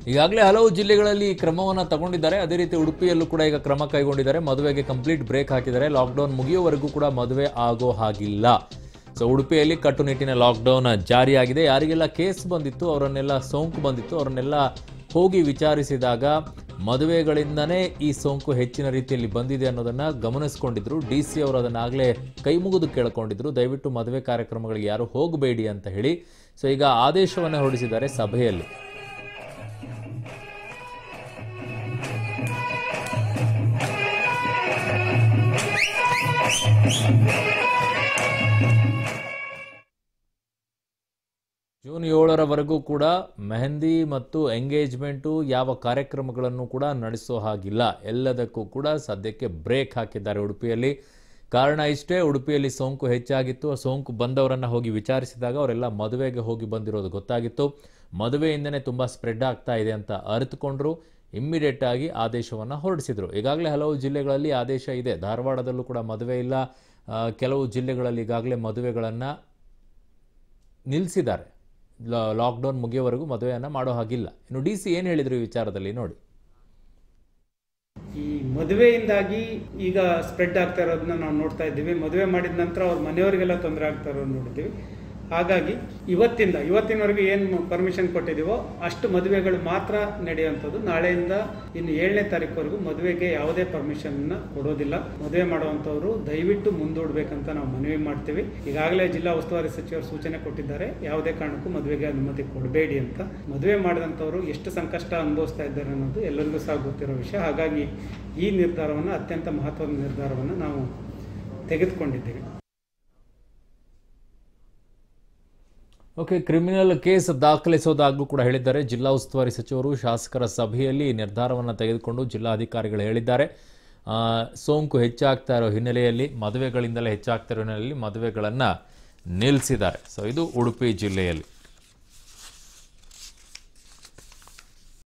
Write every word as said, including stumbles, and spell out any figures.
ಈಗಾಗಲೇ ಹಲವು ಜಿಲ್ಲೆಗಳಲ್ಲಿ ಕ್ರಮವನ್ನು ತಗೊಂಡಿದ್ದಾರೆ. ಅದೇ ರೀತಿ ಉಡುಪಿಯಲ್ಲೂ ಕೂಡ ಈಗ ಕ್ರಮ ಕೈಗೊಂಡಿದ್ದಾರೆ. ಮದುವೆಗೆ ಕಂಪ್ಲೀಟ್ ಬ್ರೇಕ್ ಹಾಕಿದ್ದಾರೆ. ಲಾಕ್ಡೌನ್ ಮುಗಿಯುವವರೆಗೂ ಕೂಡ ಮದುವೆ ಆಗೋ ಹಾಗಿಲ್ಲ. ಸೊ ಉಡುಪಿಯಲ್ಲಿ ಕಟ್ಟುನಿಟ್ಟಿನ ಲಾಕ್ಡೌನ್ ಜಾರಿಯಾಗಿದೆ. ಯಾರಿಗೆಲ್ಲ ಕೇಸ್ ಬಂದಿತ್ತು, ಅವರನ್ನೆಲ್ಲ ಸೋಂಕು ಬಂದಿತ್ತು, ಅವರನ್ನೆಲ್ಲ ಹೋಗಿ ವಿಚಾರಿಸಿದಾಗ ಮದುವೆಗಳಿಂದನೇ ಈ ಸೋಂಕು ಹೆಚ್ಚಿನ ರೀತಿಯಲ್ಲಿ ಬಂದಿದೆ ಅನ್ನೋದನ್ನು ಗಮನಿಸಿಕೊಂಡಿದ್ರು. ಡಿ ಸಿ ಅವರು ಅದನ್ನಾಗಲೇ ಕೈ ಮುಗಿದು ಕೇಳಿಕೊಂಡಿದ್ರು, ದಯವಿಟ್ಟು ಮದುವೆ ಕಾರ್ಯಕ್ರಮಗಳಿಗೆ ಯಾರು ಹೋಗಬೇಡಿ ಅಂತ ಹೇಳಿ. ಸೊ ಈಗ ಆದೇಶವನ್ನು ಹೊರಡಿಸಿದ್ದಾರೆ ಸಭೆಯಲ್ಲಿ. ಜೂನ್ ಏಳರವರೆಗೂ ಕೂಡ ಮೆಹಂದಿ ಮತ್ತು ಎಂಗೇಜ್ಮೆಂಟು ಯಾವ ಕಾರ್ಯಕ್ರಮಗಳನ್ನು ಕೂಡ ನಡೆಸೋ ಹಾಗಿಲ್ಲ. ಎಲ್ಲದಕ್ಕೂ ಕೂಡ ಸದ್ಯಕ್ಕೆ ಬ್ರೇಕ್ ಹಾಕಿದ್ದಾರೆ ಉಡುಪಿಯಲ್ಲಿ. ಕಾರಣ ಇಷ್ಟೇ, ಉಡುಪಿಯಲ್ಲಿ ಸೋಂಕು ಹೆಚ್ಚಾಗಿತ್ತು. ಸೋಂಕು ಬಂದವರನ್ನು ಹೋಗಿ ವಿಚಾರಿಸಿದಾಗ ಅವರೆಲ್ಲ ಮದುವೆಗೆ ಹೋಗಿ ಬಂದಿರೋದು ಗೊತ್ತಾಗಿತ್ತು. ಮದುವೆಯಿಂದನೇ ತುಂಬ ಸ್ಪ್ರೆಡ್ ಆಗ್ತಾ ಇದೆ ಅಂತ ಅರಿತುಕೊಂಡ್ರು. ಇಮ್ಮಿಡಿಯೇಟ್ ಆಗಿ ಆದೇಶವನ್ನು ಹೊರಡಿಸಿದ್ರು. ಈಗಾಗಲೇ ಹಲವು ಜಿಲ್ಲೆಗಳಲ್ಲಿ ಆದೇಶ ಇದೆ. ಧಾರವಾಡದಲ್ಲೂ ಕೂಡ ಮದುವೆ ಇಲ್ಲ. ಕೆಲವು ಜಿಲ್ಲೆಗಳಲ್ಲಿ ಈಗಾಗಲೇ ಮದುವೆಗಳನ್ನು ನಿಲ್ಲಿಸಿದ್ದಾರೆ. ಲಾಕ್ಡೌನ್ ಮುಗಿಯೋವರೆಗೂ ಮದುವೆಯನ್ನು ಮಾಡೋ ಹಾಗಿಲ್ಲ. ಇನ್ನು ಡಿ ಸಿ ಏನು ಹೇಳಿದ್ರು ಈ ವಿಚಾರದಲ್ಲಿ ನೋಡಿ. ಈ ಮದುವೆಯಿಂದಾಗಿ ಈಗ ಸ್ಪ್ರೆಡ್ ಆಗ್ತಾ ಇರೋದನ್ನ ನಾವು ನೋಡ್ತಾ ಇದ್ದೀವಿ. ಮದುವೆ ಮಾಡಿದ ನಂತರ ಅವ್ರ ಮನೆಯವರಿಗೆಲ್ಲ ತೊಂದರೆ ಆಗ್ತಾ ಇರೋದು ನೋಡಿದ್ದೀವಿ. ಹಾಗಾಗಿ ಇವತ್ತಿಂದ ಇವತ್ತಿನವರೆಗೂ ಏನು ಪರ್ಮಿಷನ್ ಕೊಟ್ಟಿದ್ದೀವೋ ಅಷ್ಟು ಮದುವೆಗಳು ಮಾತ್ರ ನಡೆಯುವಂಥದ್ದು. ನಾಳೆಯಿಂದ ಇನ್ನು ಏಳನೇ ತಾರೀಕುವರೆಗೂ ಮದುವೆಗೆ ಯಾವುದೇ ಪರ್ಮಿಷನ್ನ ಕೊಡೋದಿಲ್ಲ. ಮದುವೆ ಮಾಡುವಂಥವ್ರು ದಯವಿಟ್ಟು ಮುಂದೂಡಬೇಕಂತ ನಾವು ಮನವಿ ಮಾಡ್ತೀವಿ. ಈಗಾಗಲೇ ಜಿಲ್ಲಾ ಉಸ್ತುವಾರಿ ಸಚಿವರು ಸೂಚನೆ ಕೊಟ್ಟಿದ್ದಾರೆ, ಯಾವುದೇ ಕಾರಣಕ್ಕೂ ಮದುವೆಗೆ ಅನುಮತಿ ಕೊಡಬೇಡಿ ಅಂತ. ಮದುವೆ ಮಾಡಿದಂಥವ್ರು ಎಷ್ಟು ಸಂಕಷ್ಟ ಅನುಭವಿಸ್ತಾ ಇದ್ದಾರೆ ಅನ್ನೋದು ಎಲ್ಲರಿಗೂ ಸಹ ಗೊತ್ತಿರೋ ವಿಷಯ. ಹಾಗಾಗಿ ಈ ನಿರ್ಧಾರವನ್ನು, ಅತ್ಯಂತ ಮಹತ್ವದ ನಿರ್ಧಾರವನ್ನು ನಾವು ತೆಗೆದುಕೊಂಡಿದ್ದೇವೆ. ಓಕೆ, ಕ್ರಿಮಿನಲ್ ಕೇಸ್ ದಾಖಲಿಸೋದಾಗಲೂ ಕೂಡ ಹೇಳಿದ್ದಾರೆ ಜಿಲ್ಲಾ ಉಸ್ತುವಾರಿ ಸಚಿವರು. ಶಾಸಕರ ಸಭೆಯಲ್ಲಿ ನಿರ್ಧಾರವನ್ನು ತೆಗೆದುಕೊಂಡು ಜಿಲ್ಲಾಧಿಕಾರಿಗಳು ಹೇಳಿದ್ದಾರೆ. ಸೋಂಕು ಹೆಚ್ಚಾಗ್ತಾ ಇರೋ ಹಿನ್ನೆಲೆಯಲ್ಲಿ, ಮದುವೆಗಳಿಂದಲೇ ಹೆಚ್ಚಾಗ್ತಾ ಇರೋ ಹಿನ್ನೆಲೆಯಲ್ಲಿ ಮದುವೆಗಳನ್ನು ನಿಲ್ಲಿಸಿದ್ದಾರೆ. ಸೊ ಇದು ಉಡುಪಿ ಜಿಲ್ಲೆಯಲ್ಲಿ.